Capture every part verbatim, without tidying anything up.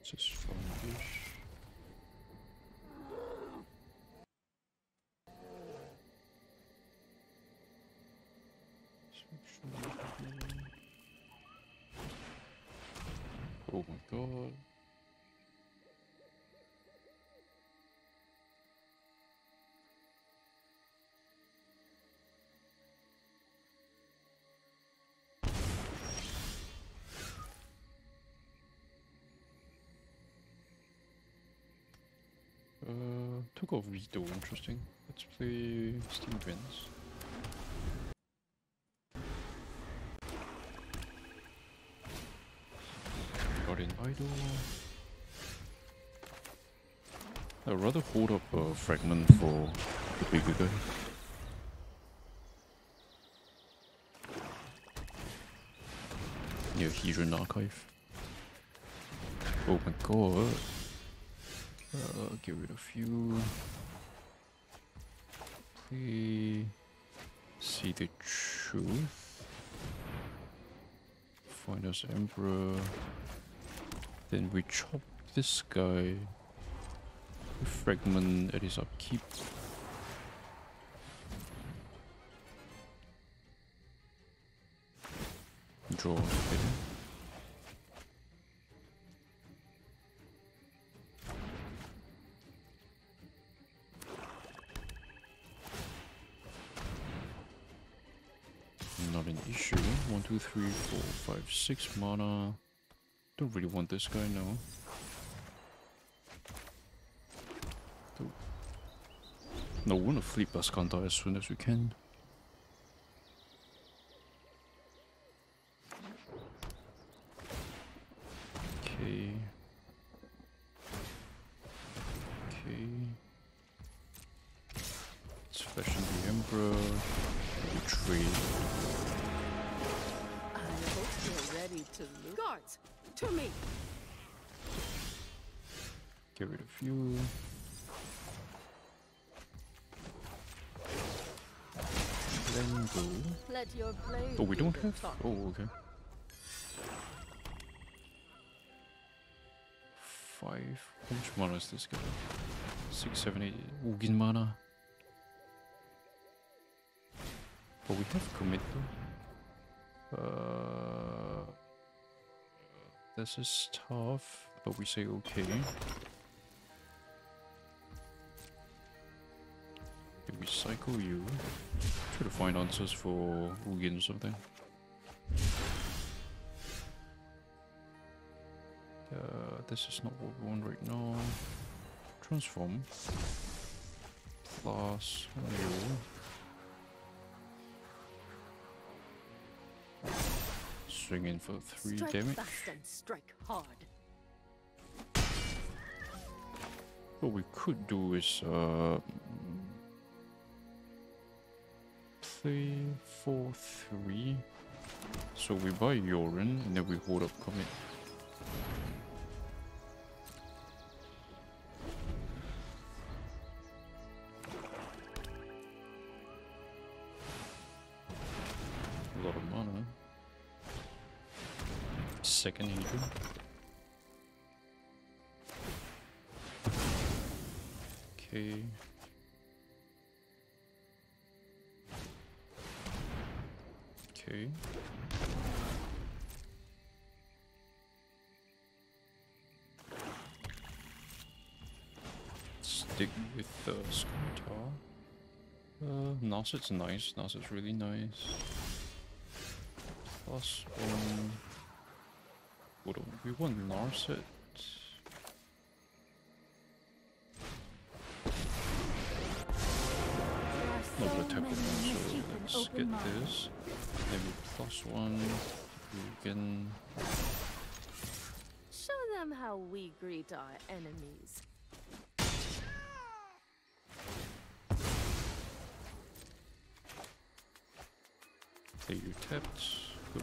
Just strong-ish. Oh my god. Uh, took off Vito, interesting. Let's play Steam Twins. Got in Idol. I'd rather hold up a fragment for the bigger guy. Near Hedron Archive. Oh my god. Uh, get rid of you. Play. See the truth. Find us Emperor. Then we chop this guy. We fragment at his upkeep. Draw a bit. Not an issue. One, two, three, four, five, six mana. Don't really want this guy now. No, we want to fleet Bascanta as soon as we can. Okay. Okay. Let's fashion the Emperor. Retreat. I hope you're ready to loot. Guards, to me. Get rid of you. Then go. Let your blade Oh, we do don't the have. talking. Oh, okay. Five. How much mana is this guy? Six, seven, eight. Ugin mana. But we have commit though. Uh, this is tough, but we say okay. Then we cycle you. Try to find answers for Ugin or something. Uh, this is not what we want right now. Transform. Plus you. Swing in for three Strike damage. fast and strike hard. What we could do is uh, play four three. So we buy Yorin and then we hold up commit. A lot of mana. Second Hedron. Okay. Okay. Stick with the uh, Skuntar. Uh, Narset's nice. Narset's really nice. Plus one. What do we want? Narset. Not gonna tap it, so let's get this. Maybe plus one. We can. Show them how we greet our enemies. Play you tapped. Good.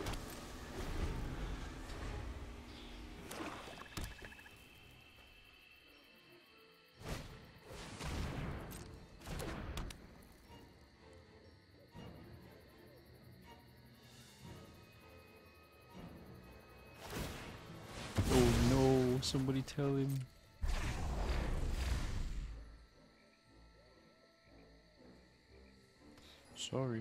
Somebody tell him. Sorry.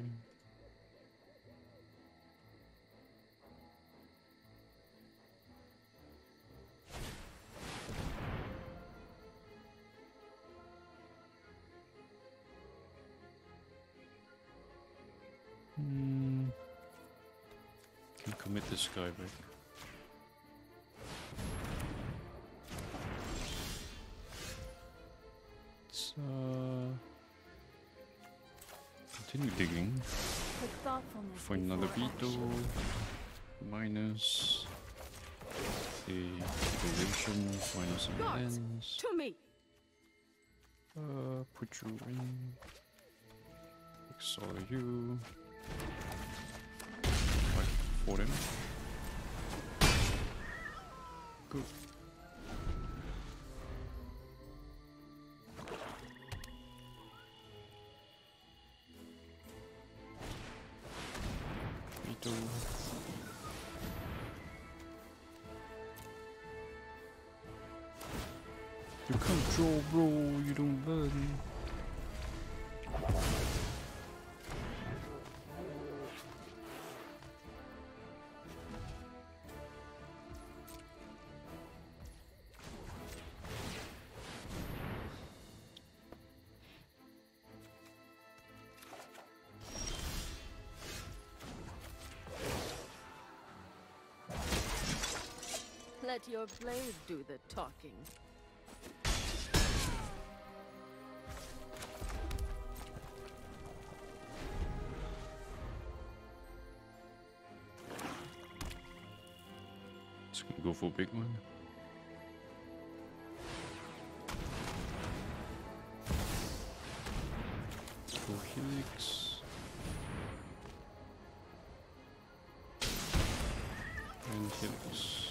Hmm. Can commit this guy back. Let's uh, continue digging. With thoughtfulness Find another before beetle. action. Minus the duration. Minus some Guards, lens. to me. Uh, put you in. Exile you. Fight for them. Good. Beetle. You can't draw, bro. You don't learn. Let your blade do the talking. Just gonna go for a big one. Go Helix. And Helix.